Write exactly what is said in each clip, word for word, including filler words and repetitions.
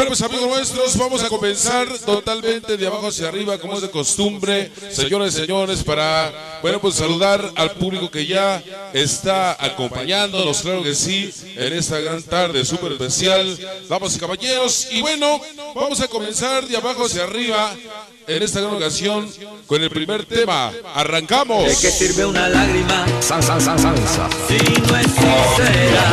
Bueno, pues amigos nuestros, vamos a comenzar totalmente de abajo hacia arriba, como es de costumbre, señores y señores, para, bueno, pues saludar al público que ya está acompañándonos, claro que sí, en esta gran tarde súper especial, damas y caballeros. Y bueno, vamos a comenzar de abajo hacia arriba en esta gran ocasión con el primer tema. Arrancamos. ¿De qué sirve una lágrima? San, san, san, salsa. Si no es sincera.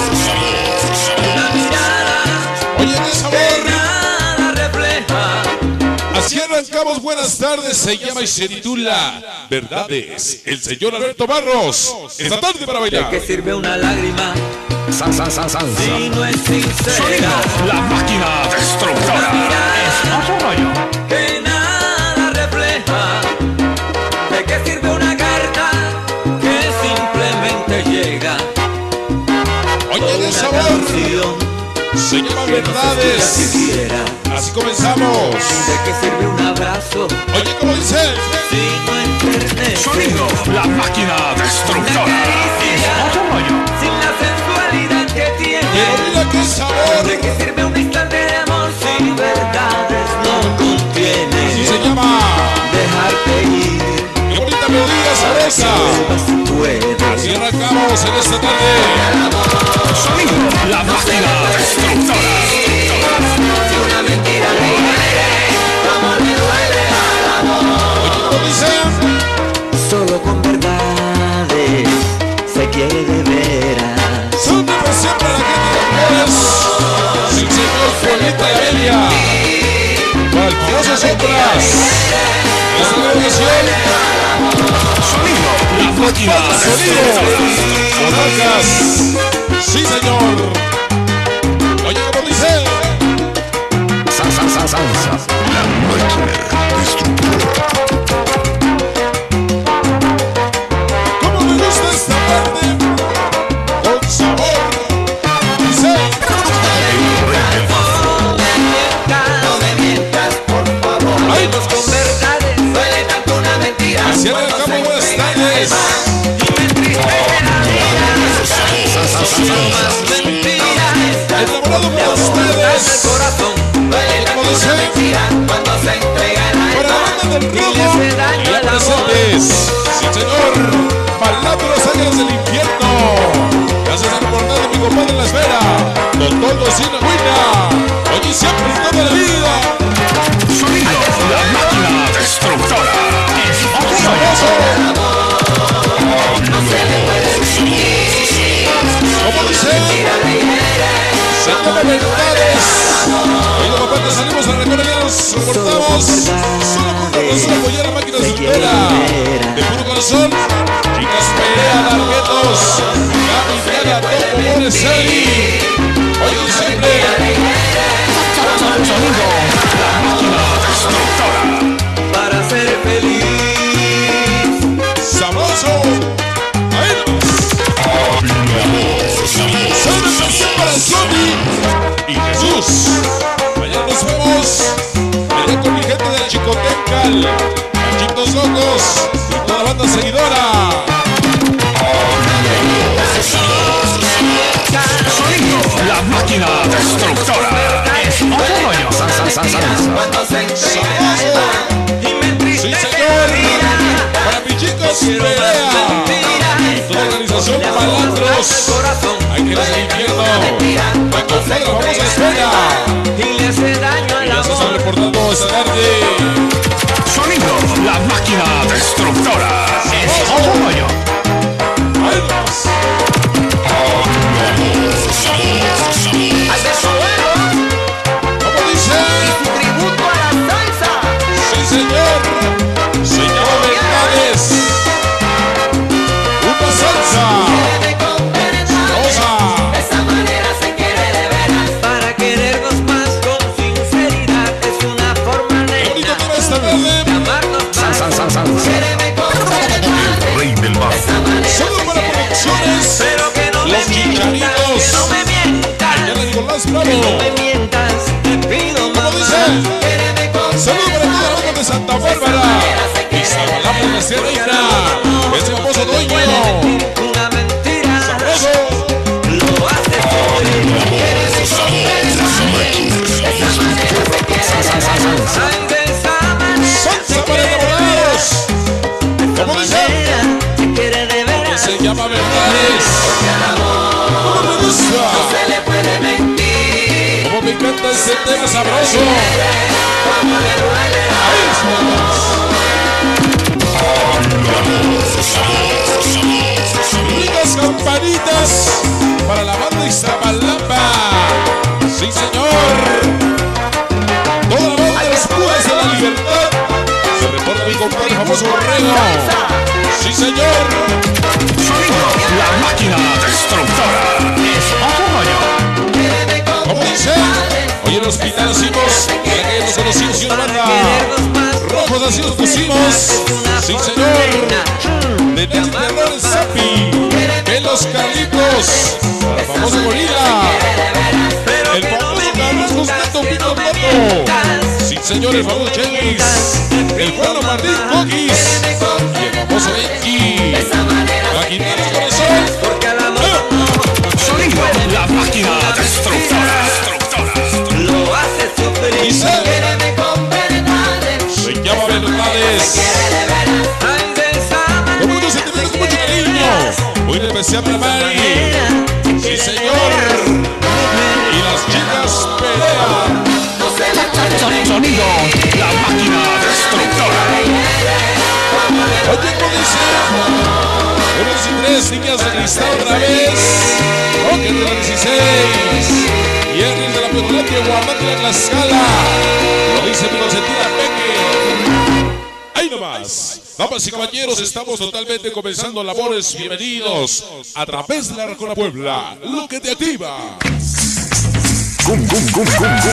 Una mirada. Oye, qué sabor. Que nada refleja. Así arrancamos. Buenas tardes. Se llama y se titula Verdades. El señor Alberto Barros. Esta tarde para bailar. ¿De qué sirve una lágrima? San, san, san, salsa. Si no es sincera. Sonido, la máquina destructora. Es otro rollo. Que nada refleja. ¿De qué sirve una carta que simplemente llega? Oye, qué sabor. Canción se llama que Verdades. no se siquiera. Así comenzamos. ¿De qué sirve un abrazo? Oye, ¿cómo dice? Si no enternece. Sonido, la máquina destructora. Es otro rollo. Sin la sensualidad que tiene. Pero mira qué sabor. ¿De qué sirve un instante de amor si verdades no contiene? Así se llama. Dejarte ir. Qué bonita melodía sabrosa. Si puedes. Así arrancamos en esta tarde. Sonido, la máquina destructora. Si una mentira le hiere, como le duele al amor. Oye, ¿cómo dice? Solo con verdades se quiere de veras. Siempre por siempre la gente de amores. El señor Juanita y Amelia. Para el famoso Sopras. Esta gran ocasión. Sonido, la máquina destructora. Monarcas. Sí, señor. Oye, ¿cómo dice? San, san, san, salsa. La máquina destructora. ¿Cómo me gusta esta parte? Con sabor. Dice. No me mientas, por favor. Ay. Vamos con verdades. Duele tanto una mentira. Así arrancamos. Buenas tardes. Y me entristece la vida. Son más mentiras. Enamorado por El ustedes. corazón. Duele tanto una mentira. Cuando se entrega el Para la alma. banda del Y le rojo. hace daño Y al amor. presentes. Sí, señor. Palando los ángeles del infierno. Gracias a reportado mi compadre en la esfera. Doctor Docina Huina. Oye, siempre y toda la vida. Sonido, la máquina destructora. Es otro rollo. Famoso. ¿Cómo dice? Se llama Verdades. Oye, compadre, salimos a recorrer, nos reportamos. Solo por una razón, apoyar a la máquina de espera. De puro corazón. Chicas Perea, Darguetos. Gaby, Diana, Topo, Mores, Eli. Oye, siempre. Sonido, la máquina destructora. Para ser feliz. Sabroso. Ahí vamos. Saludos para Sony y Jesús. Mañana nos vemos. Allá con mi gente de Chicotencal, Chitos Locos y toda la banda seguidora. Sonido, la máquina destructora. Es otro rollo. San, san, san, salsa. Cuando se entrega el alma. Y me Sí, entristece señor. la vida. Para mi chicos Quiero más Perea. mentiras. Toda la organización Palandros. Hay que ir al infierno. La compadre, vamos a espera. Y le hace daño al Y ya se están amor. reportando esta tarde. Sonido, la máquina destructora. Es otro rollo. Ahí vamos. Al desabuelo ¿Cómo dice? y su tributo a la salsa. Sí, señor. Se llama Verdades. Una salsa. Quiere conversar. Rosa. De esa manera se quiere de veras. Para querernos más con sinceridad. Es una forma Qué de bonito tema esta tarde. amarnos más. San, san, salsa. Quéreme con verdad. Rey del De mar. esa manera Solo se para quiere de producciones. veras. Pero que no Los me mientas, Chicharitos. que no me mientas. Ya le digo las Que no bravo. me mientas, te pido ¿Cómo mamá. dice? Quéreme con Saludos para toda la banda de Santa Bárbara. Y Zabalamos la Sierra. Ese famoso dueño. una mentira. Sabroso. Lo haces tú. Quieres La máquina. me encanta este tema sabroso. Ahí estamos. Ricas campanitas para la banda Iztapalapa. Sí, señor. Toda la banda de los Pumas de la Libertad. Se reporta mi compadre famoso Borrego. Sí, señor. Sonido, la máquina destructora. Es otro rollo. Como dice, hoy en el hospital nacimos, en la calle nos conocimos y una banda. Rojos así nos pusimos. Sí, señor. De Tete Terror el Zapi. Que los Carlitos. La famosa Gorila. El famoso Carlos Gato Pito Pato. Sí, señor, el famoso Chelis. El Juan Martín Coquis. Y el famoso Benji. Maquinarios Corazón. Sonido, la máquina destructora. Lo hace súper Y se se llama Verdades. Con mucho sentimiento, con mucho cariño. Muy especial para Mari. Sí, señor. Y las chicas pelean. Sonido, la máquina destructora. Oye, ¿cómo dice? Unos y tres niñas de cristal otra vez. Ok, de la dieciséis. Viernes de la Petrolate, Guardate la Tlaxcala. Lo dice mi consentida Peque. Ahí nomás. Damas y caballeros, estamos totalmente comenzando labores. Bienvenidos a través de la Arjona Puebla. Lo que te activa. Gum, gum, gum, gum, gum.